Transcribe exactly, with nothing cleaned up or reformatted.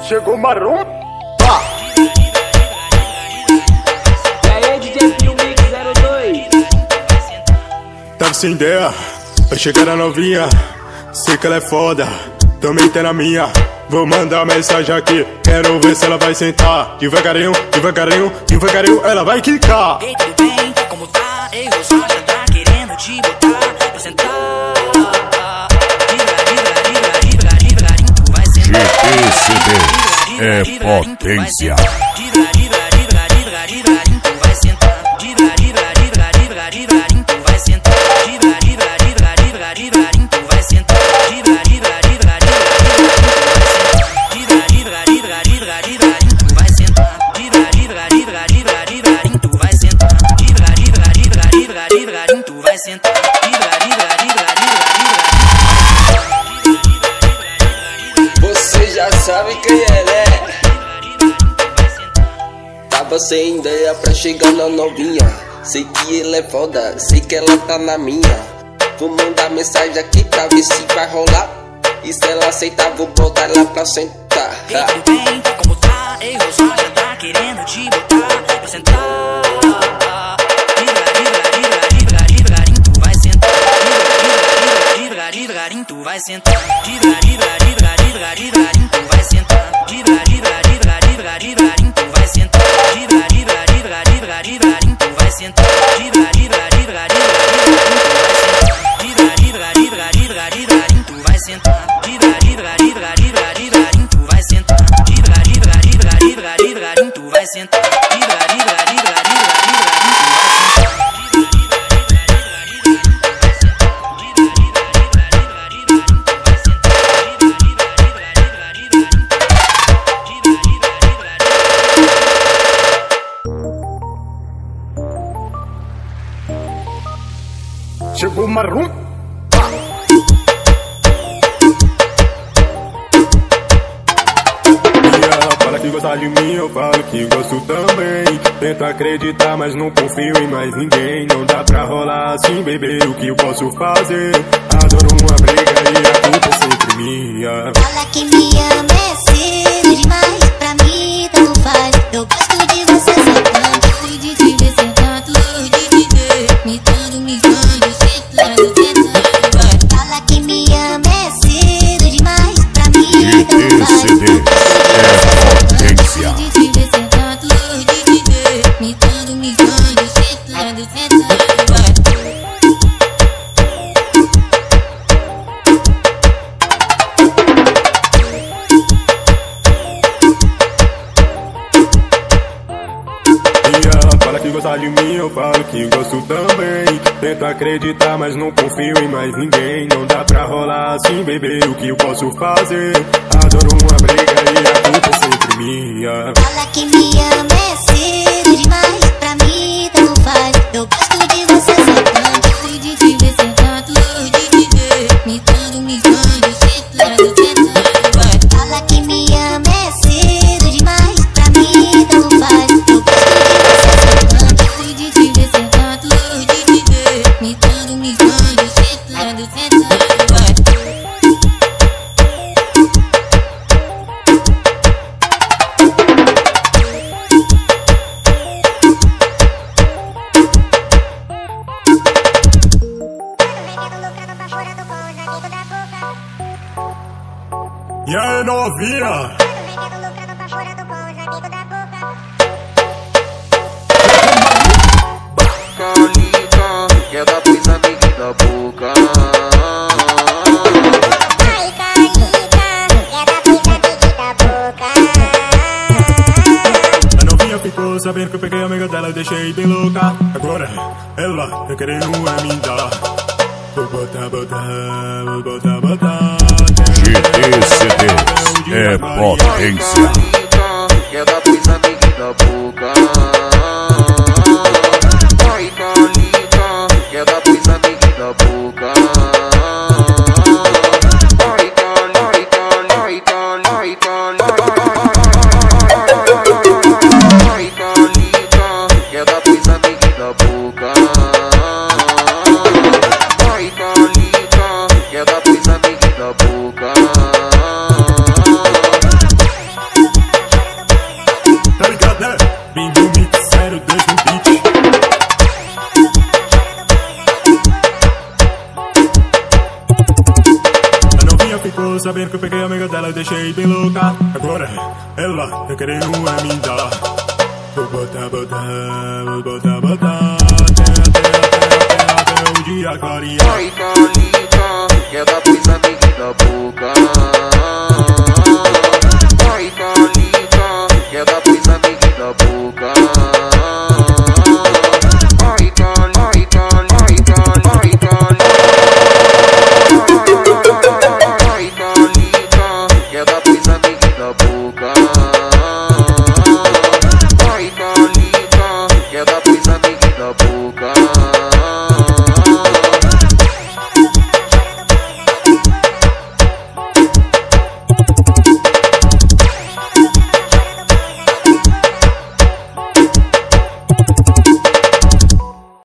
Chegou marrom. Ah. E aí, D J Filmix zero dois. Tava sem ideia, vai chegar a novinha. Sei que ela é foda, também tem na minha. Vou mandar mensagem aqui, quero ver se ela vai sentar. Devagarinho, devagarinho, devagarinho, ela vai quicar. Ei, tudo bem? Como tá? Ei, Rosa, já tá querendo te botar pra sentar. Devagarinho, tu vai sentar. G T C D é potência. Devagarinho, tu vai sentar. Devagarinho, tu vai sentar. Devagarinho, tu vai sentar. Tu vai sentar. Você já sabe quem ela é. Tava sem ideia pra chegar na novinha. Sei que ela é foda, sei que ela tá na minha. Vou mandar mensagem aqui pra ver se vai rolar. E se ela aceitar, vou botar ela pra sentar. Ei, tudo bem? Como tá? Ei, Rosa, já tá querendo te botar pra sentar. Devagarinho, tu vai sentar. Devagarinho, tu vai sentar. Devagarinho, tu vai sentar. Devagarinho, tu vai sentar. Devagarinho, tu vai sentar. Devagarinho, tu vai sentar. Devagarinho, tu vai sentar. Chegou marrom. Fala que gosta de mim, eu falo que gosto também. Tento acreditar, mas não confio em mais ninguém. Não dá pra rolar assim, bebê, o que eu posso fazer? Adoro uma briga e a culpa é sempre minha. Fala que me ama é cedo demais, pra mim tanto faz. Eu gosto de você sentando, gosto de te ver sentado, de te ver me dando, me dando, sentando, sentando. Fala que me ama é cedo demais, pra mim tanto faz. G T C D é potência. De te ver sentado, de te ver me dando, me dando, sentando, sentando. Fala que gosta de mim, eu falo que gosto também. Tento acreditar, mas não confio em mais ninguém. Não dá pra rolar assim, bebê, o que eu posso fazer? Adoro uma briga e a culpa é sempre minha. Fala que me ama é cedo demais, pra mim tanto faz. Eu gosto de você sentando, gosto de te ver sentado, de te ver me dando, me dando, sentando, sentando. Fala que me ama é cedo demais, pra mim tanto faz. Eu gosto de você sentando, gosto de te ver sentado, de te ver me dando, me dando, sentando, sentando. E aí, novinha? Calica, quer dar pois amiga da boca. Ai, Calica, quer dar pois amiga da boca. A novinha ficou sabendo que eu peguei a amiga dela e deixei bem louca. Agora ela tá querendo é me dar. Vou botar, botar, vou botar, botar. G T C D é potência. Quer dar pois amiga da boca. Ai, Calica, quer dar pois amiga da boca. Ai, Calica, ai, Calica, ai, Calica, quer dar pois amiga da boca. Ai, Calica, quer dar pois amiga da boca. ficou sabendo que eu peguei a amiga dela e deixei bem louca. Agora ela tá querendo é me dar. Vou botar, botar, vou botar, botar até, até, até, até, até o dia clarear.